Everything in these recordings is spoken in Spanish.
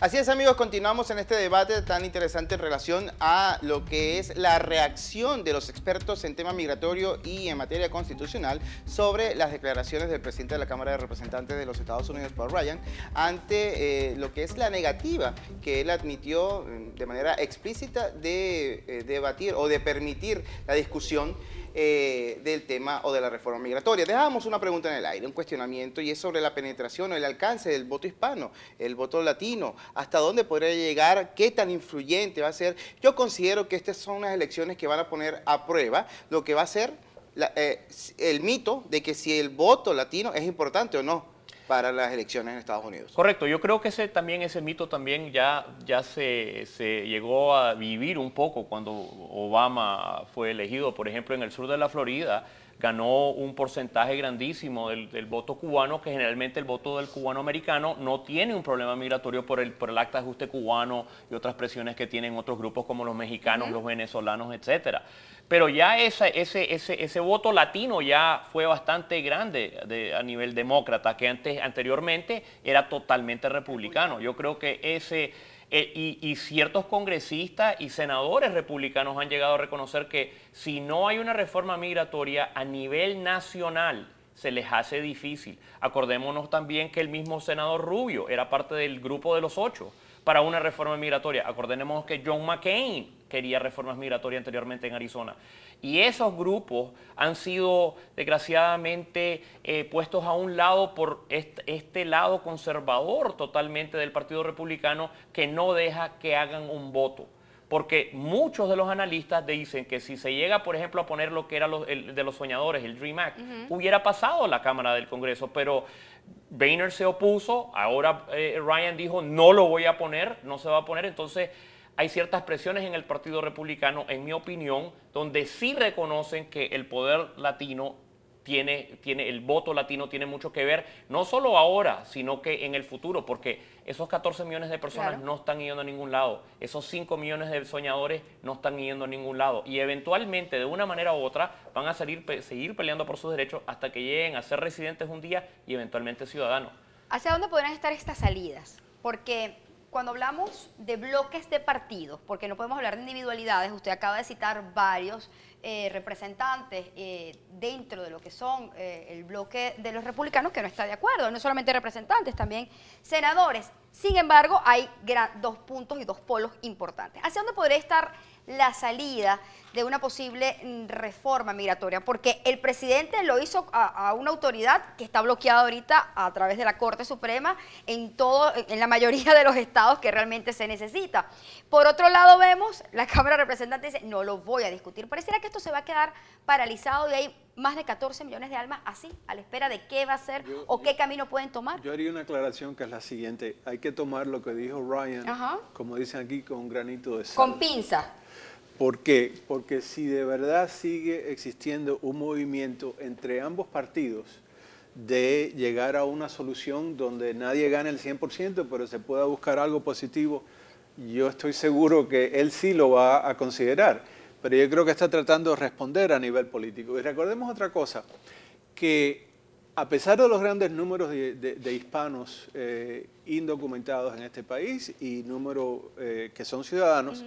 Así es, amigos, continuamos en este debate tan interesante en relación a lo que es la reacción de los expertos en tema migratorio y en materia constitucional sobre las declaraciones del presidente de la Cámara de Representantes de los Estados Unidos, Paul Ryan, ante lo que es la negativa que él admitió de manera explícita de debatir o de permitir la discusión del tema o de la reforma migratoria. Dejábamos una pregunta en el aire, un cuestionamiento, y es sobre la penetración o el alcance del voto hispano, el voto latino, hasta dónde podría llegar, qué tan influyente va a ser. Yo considero que estas son unas elecciones que van a poner a prueba lo que va a ser el mito de que si el voto latino es importante o no para las elecciones en Estados Unidos. Correcto, yo creo que ese mito también ya se llegó a vivir un poco cuando Obama fue elegido. Por ejemplo, en el sur de la Florida ganó un porcentaje grandísimo del voto cubano, que generalmente el voto del cubano americano no tiene un problema migratorio por el acta de ajuste cubano y otras presiones que tienen otros grupos como los mexicanos, los venezolanos, etcétera. Pero ya ese voto latino ya fue bastante grande a nivel demócrata, que anteriormente era totalmente republicano. Yo creo que y ciertos congresistas y senadores republicanos han llegado a reconocer que si no hay una reforma migratoria a nivel nacional, se les hace difícil. Acordémonos también que el mismo senador Rubio era parte del grupo de los 8 para una reforma migratoria. Acordémonos que John McCain quería reformas migratorias anteriormente en Arizona. Y esos grupos han sido, desgraciadamente, puestos a un lado por este lado conservador totalmente del Partido Republicano, que no deja que hagan un voto. Porque muchos de los analistas dicen que si se llega, por ejemplo, a poner lo que era el de los soñadores, el DREAM Act, hubiera pasado la Cámara del Congreso, pero Boehner se opuso, ahora Ryan dijo no lo voy a poner, no se va a poner. Entonces hay ciertas presiones en el Partido Republicano, en mi opinión, donde sí reconocen que el poder latino el voto latino tiene mucho que ver, no solo ahora, sino que en el futuro, porque esos 14 millones de personas no están yendo a ningún lado, esos 5 millones de soñadores no están yendo a ningún lado, y eventualmente, de una manera u otra, van a seguir peleando por sus derechos hasta que lleguen a ser residentes un día y eventualmente ciudadanos. ¿Hacia dónde podrán estar estas salidas? Porque cuando hablamos de bloques de partidos, porque no podemos hablar de individualidades, usted acaba de citar varios representantes dentro de lo que son el bloque de los republicanos que no está de acuerdo, no solamente representantes, también senadores. Sin embargo, hay dos puntos y dos polos importantes. ¿Hacia dónde podría estar la salida de una posible reforma migratoria? Porque el presidente lo hizo a una autoridad que está bloqueada ahorita a través de la Corte Suprema en la mayoría de los estados que realmente se necesita. Por otro lado vemos, la Cámara de Representantes dice, no lo voy a discutir. Pareciera que esto se va a quedar paralizado y hay más de 14 millones de almas así, a la espera de qué va a ser o qué camino pueden tomar. Yo haría una aclaración que es la siguiente. Hay que tomar lo que dijo Ryan, como dicen aquí, con un granito de sal. Con pinza. ¿Por qué? Porque si de verdad sigue existiendo un movimiento entre ambos partidos de llegar a una solución donde nadie gane el 100%, pero se pueda buscar algo positivo, yo estoy seguro que él sí lo va a considerar. Pero yo creo que está tratando de responder a nivel político. Y recordemos otra cosa, que a pesar de los grandes números de hispanos indocumentados en este país y números que son ciudadanos,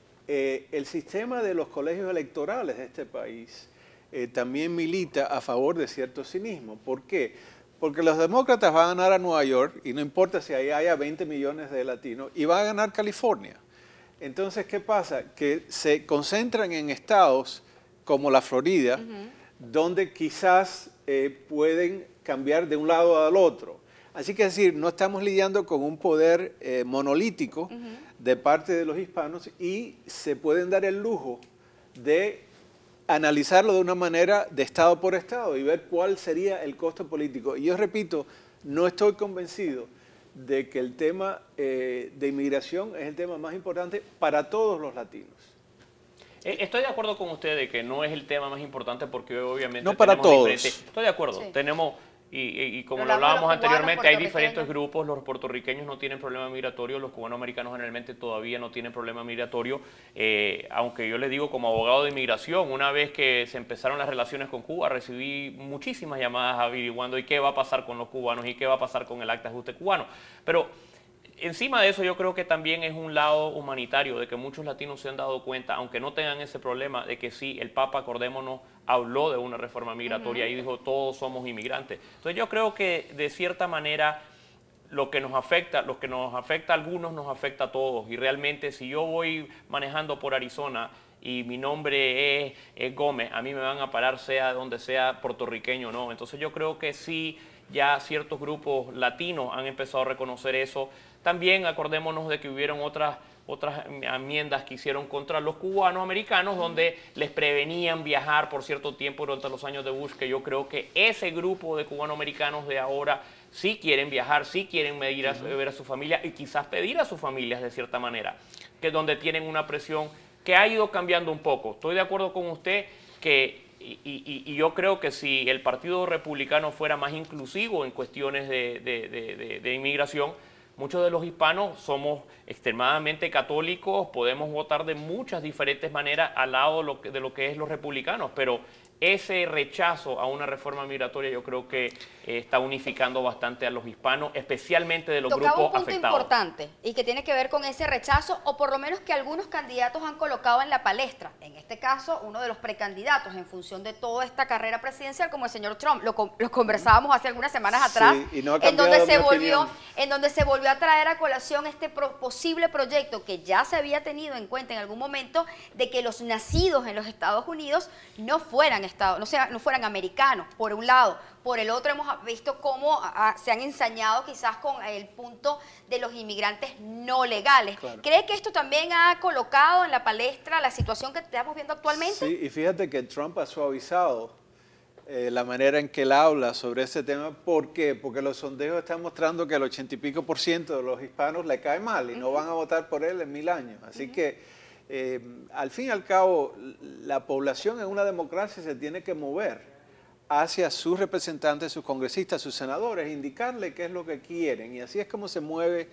el sistema de los colegios electorales de este país también milita a favor de cierto cinismo. ¿Por qué? Porque los demócratas van a ganar a Nueva York, y no importa si ahí haya 20 millones de latinos, y va a ganar California. Entonces, ¿qué pasa? Que se concentran en estados como la Florida, donde quizás pueden cambiar de un lado al otro. Así que es decir, no estamos lidiando con un poder monolítico de parte de los hispanos, y se pueden dar el lujo de analizarlo de una manera de estado por estado y ver cuál sería el costo político. Y yo repito, no estoy convencido de que el tema de inmigración es el tema más importante para todos los latinos. Estoy de acuerdo con usted de que no es el tema más importante, porque obviamente no para todos. Estoy de acuerdo, sí. Tenemos Y como Pero lo hablábamos los cubanos, anteriormente, hay diferentes puertorriqueños. grupos. Los puertorriqueños no tienen problema migratorio, los cubanoamericanos generalmente todavía no tienen problema migratorio. Aunque yo les digo, como abogado de inmigración, una vez que se empezaron las relaciones con Cuba, recibí muchísimas llamadas averiguando ¿y qué va a pasar con los cubanos? ¿Y qué va a pasar con el acta de ajuste cubano? Pero encima de eso yo creo que también es un lado humanitario, de que muchos latinos se han dado cuenta, aunque no tengan ese problema, de que sí, el Papa, acordémonos, habló de una reforma migratoria y dijo todos somos inmigrantes. Entonces yo creo que de cierta manera lo que nos afecta a algunos nos afecta a todos, y realmente si yo voy manejando por Arizona y mi nombre es Gómez, a mí me van a parar sea donde sea puertorriqueño o no. Entonces yo creo que sí, ya ciertos grupos latinos han empezado a reconocer eso. También acordémonos de que hubieron otras enmiendas que hicieron contra los cubanos americanos, donde les prevenían viajar por cierto tiempo durante los años de Bush, que yo creo que ese grupo de cubano americanos de ahora sí quieren viajar, sí quieren ver a su familia y quizás pedir a sus familias de cierta manera, que es donde tienen una presión que ha ido cambiando un poco. Estoy de acuerdo con usted que, y yo creo que si el Partido Republicano fuera más inclusivo en cuestiones de inmigración, muchos de los hispanos somos extremadamente católicos, podemos votar de muchas diferentes maneras al lado de lo que es los republicanos, pero ese rechazo a una reforma migratoria yo creo que está unificando bastante a los hispanos, especialmente de los grupos afectados. Un punto importante y que tiene que ver con ese rechazo, o por lo menos que algunos candidatos han colocado en la palestra. En este caso, uno de los precandidatos en función de toda esta carrera presidencial, como el señor Trump, lo conversábamos hace algunas semanas atrás, sí, y no ha en donde se volvió a traer a colación este posible proyecto que ya se había tenido en cuenta en algún momento, de que los nacidos en los Estados Unidos no fueran americanos, por un lado. Por el otro, hemos visto cómo se han ensañado quizás con el punto de los inmigrantes no legales. Claro. ¿Cree que esto también ha colocado en la palestra la situación que estamos viendo actualmente? Sí, y fíjate que Trump ha suavizado la manera en que él habla sobre ese tema. ¿Por qué? Porque los sondeos están mostrando que el 80 y pico % de los hispanos le cae mal y no van a votar por él en 1000 años. Así que al fin y al cabo, la población en una democracia se tiene que mover hacia sus representantes, sus congresistas, sus senadores, indicarle qué es lo que quieren. Y así es como se mueve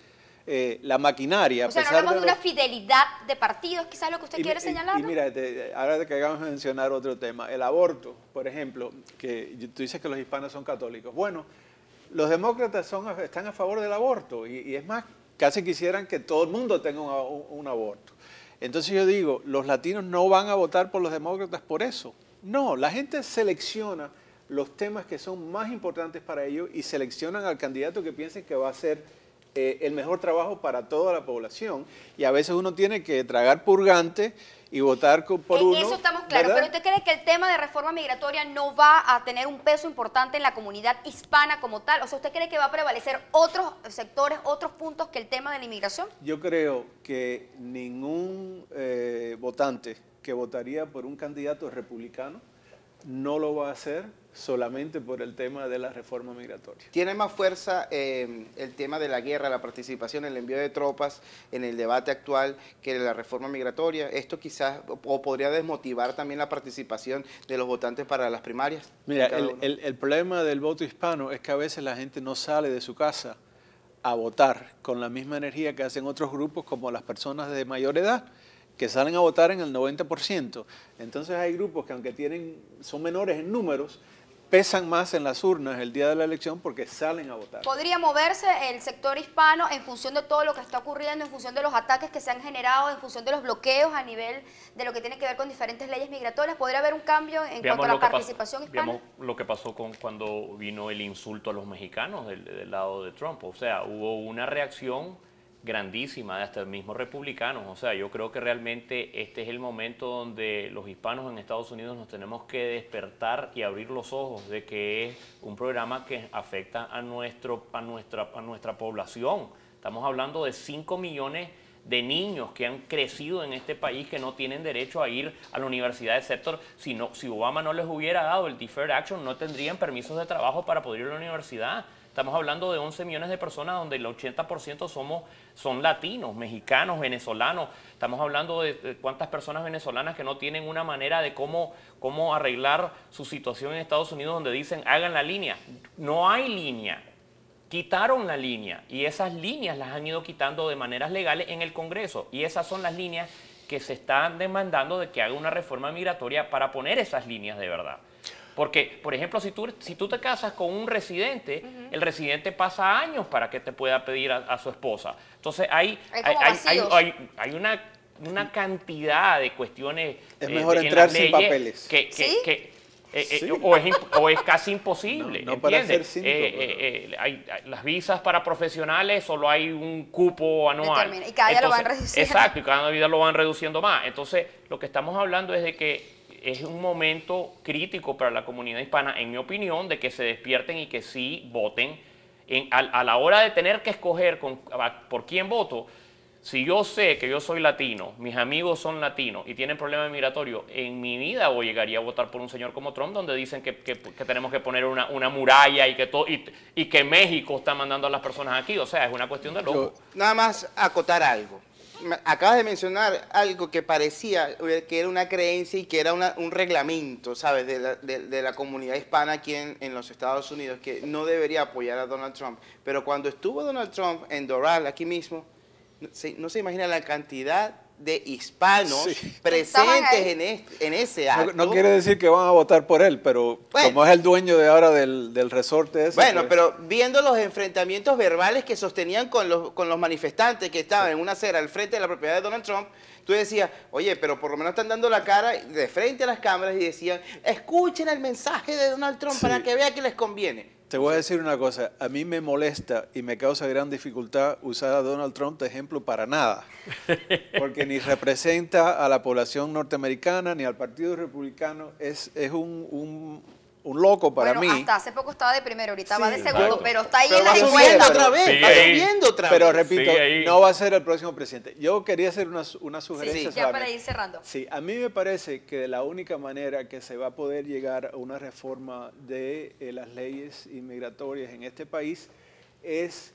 la maquinaria. O sea, no hablamos de una fidelidad de partidos, quizás lo que usted quiere señalar. Y mira, ahora que acabamos de mencionar otro tema, el aborto, por ejemplo, que tú dices que los hispanos son católicos. Bueno, los demócratas están a favor del aborto y es más, casi quisieran que todo el mundo tenga un aborto. Entonces yo digo, los latinos no van a votar por los demócratas por eso. No, la gente selecciona los temas que son más importantes para ellos y seleccionan al candidato que piensen que va a hacer el mejor trabajo para toda la población. Y a veces uno tiene que tragar purgante y votar por uno. En eso estamos claros, ¿verdad? Pero ¿usted cree que el tema de reforma migratoria no va a tener un peso importante en la comunidad hispana como tal? O sea, ¿usted cree que va a prevalecer otros sectores, otros puntos que el tema de la inmigración? Yo creo que ningún votante que votaría por un candidato republicano no lo va a hacer solamente por el tema de la reforma migratoria. ¿Tiene más fuerza el tema de la guerra, la participación, el envío de tropas en el debate actual que la reforma migratoria? ¿Esto quizás o podría desmotivar también la participación de los votantes para las primarias? Mira, el problema del voto hispano es que a veces la gente no sale de su casa a votar con la misma energía que hacen otros grupos como las personas de mayor edad, que salen a votar en el 90%. Entonces hay grupos que aunque son menores en números, pesan más en las urnas el día de la elección porque salen a votar. ¿Podría moverse el sector hispano en función de todo lo que está ocurriendo, en función de los ataques que se han generado, en función de los bloqueos a nivel de lo que tiene que ver con diferentes leyes migratorias? ¿Podría haber un cambio en cuanto a la participación hispana? Veamos lo que pasó cuando vino el insulto a los mexicanos del lado de Trump. O sea, hubo una reacción grandísima de hasta mismos republicanos. O sea, yo creo que realmente este es el momento donde los hispanos en Estados Unidos nos tenemos que despertar y abrir los ojos de que es un programa que afecta a nuestra población. Estamos hablando de 5 millones de niños que han crecido en este país que no tienen derecho a ir a la universidad, excepto si Obama no les hubiera dado el Deferred Action, no tendrían permisos de trabajo para poder ir a la universidad. Estamos hablando de 11 millones de personas donde el 80% son latinos, mexicanos, venezolanos. Estamos hablando de cuántas personas venezolanas que no tienen una manera de cómo arreglar su situación en Estados Unidos, donde dicen hagan la línea. No hay línea. Quitaron la línea y esas líneas las han ido quitando de maneras legales en el Congreso. Y esas son las líneas que se están demandando de que haga una reforma migratoria para poner esas líneas de verdad. Porque, por ejemplo, si tú te casas con un residente, el residente pasa años para que te pueda pedir a su esposa. Entonces hay una cantidad de cuestiones es mejor en entrar las sin leyes papeles. sí. o es casi imposible, no para ¿entiendes? ser simple, Hay las visas para profesionales, solo hay un cupo anual. Y cada día lo van reduciendo. Exacto, y cada día lo van reduciendo más. Entonces, lo que estamos hablando es de que es un momento crítico para la comunidad hispana, en mi opinión, de que se despierten y que sí voten. A la hora de tener que escoger por quién voto, si yo sé que yo soy latino, mis amigos son latinos y tienen problemas migratorios, en mi vida llegaría a votar por un señor como Trump, donde dicen que tenemos que poner una muralla y que México está mandando a las personas aquí. O sea, es una cuestión de loco. Nada más acotar algo. Acabas de mencionar algo que parecía que era una creencia y que era un reglamento, ¿sabes?, de la comunidad hispana aquí en los Estados Unidos, que no debería apoyar a Donald Trump. Pero cuando estuvo Donald Trump en Doral, aquí mismo, no se imagina la cantidad de hispanos presentes en ese acto. No quiere decir que van a votar por él, pero como es el dueño de ahora del resorte ese. Bueno, pues, pero viendo los enfrentamientos verbales que sostenían con los manifestantes que estaban en una acera al frente de la propiedad de Donald Trump, tú decías, oye, pero por lo menos están dando la cara de frente a las cámaras y decían, escuchen el mensaje de Donald Trump para que vean que les conviene. Te voy a decir una cosa, a mí me molesta y me causa gran dificultad usar a Donald Trump de ejemplo para nada, porque ni representa a la población norteamericana ni al Partido Republicano, es un loco para mí. Hasta hace poco estaba de primero, ahorita va de segundo, claro. pero está ahí Pero en la va subiendo encuesta. otra vez, Sigue va ahí. subiendo otra vez. Pero repito, Sigue ahí. no va a ser el próximo presidente. Yo quería hacer una sugerencia. Sí, ya para ir cerrando. Sí, a mí me parece que la única manera que se va a poder llegar a una reforma de las leyes inmigratorias en este país es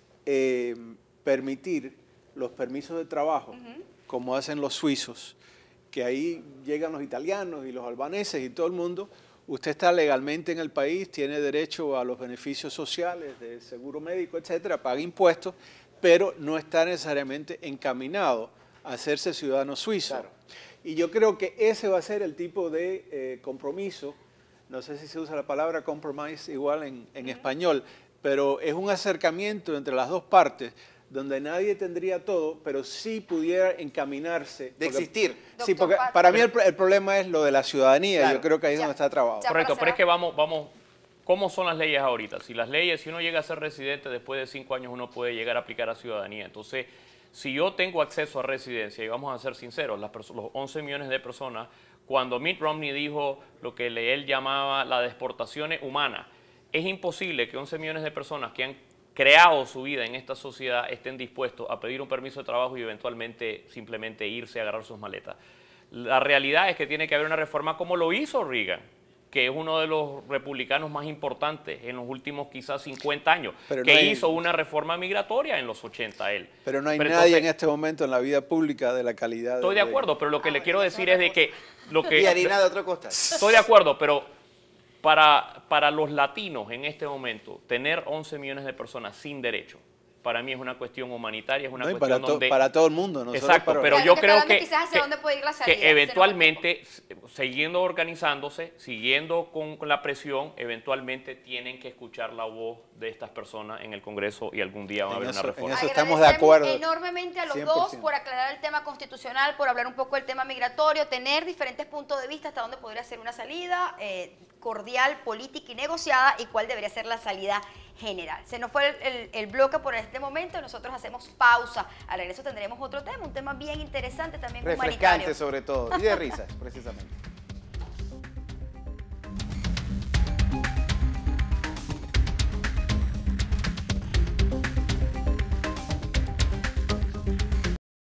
permitir los permisos de trabajo, como hacen los suizos, que ahí llegan los italianos y los albaneses y todo el mundo. Usted está legalmente en el país, tiene derecho a los beneficios sociales, de seguro médico, etcétera, paga impuestos, pero no está necesariamente encaminado a hacerse ciudadano suizo. Claro. Y yo creo que ese va a ser el tipo de compromiso, no sé si se usa la palabra compromise igual en español, pero es un acercamiento entre las dos partes, donde nadie tendría todo, pero sí pudiera encaminarse. De existir. Sí, porque para mí el problema es lo de la ciudadanía, Claro. yo creo que ahí es donde está trabado. Ya. Correcto, para pero es cerrar. que vamos, ¿cómo son las leyes ahorita? Si uno llega a ser residente después de 5 años, uno puede llegar a aplicar a ciudadanía. Entonces, si yo tengo acceso a residencia, y vamos a ser sinceros, los 11 millones de personas, cuando Mitt Romney dijo lo que él llamaba las deportaciones humanas, es imposible que 11 millones de personas que han creado su vida en esta sociedad estén dispuestos a pedir un permiso de trabajo y eventualmente simplemente irse a agarrar sus maletas. La realidad es que tiene que haber una reforma como lo hizo Reagan, que es uno de los republicanos más importantes en los últimos quizás 50 años, Pero que no hay- hizo una reforma migratoria en los 80 él. Pero no hay Pero nadie entonces, en este momento en la vida pública de la calidad. estoy de acuerdo, pero lo que le quiero decir es de que... Y harina de otro costal. Estoy de acuerdo, pero para los latinos en este momento, tener 11 millones de personas sin derecho, para mí es una cuestión humanitaria, es una No, y cuestión donde... para todo el mundo, no solo Exacto, para- pero Claro, yo que creo está hablando que, quizás hacia dónde puede ir la salida, que eventualmente, siguiendo organizándose, siguiendo con la presión, eventualmente tienen que escuchar la voz de estas personas en el Congreso y algún día va a En haber eso- una en reforma. eso estamos de acuerdo. Enormemente a los 100%. dos por aclarar el tema constitucional, por hablar un poco del tema migratorio, tener diferentes puntos de vista hasta dónde podría ser una salida cordial, política y negociada y cuál debería ser la salida general. Se nos fue el bloque por este momento, nosotros hacemos pausa. Al regreso tendremos otro tema, un tema bien interesante también Refrescante humanitario. sobre todo. Y de risas, precisamente.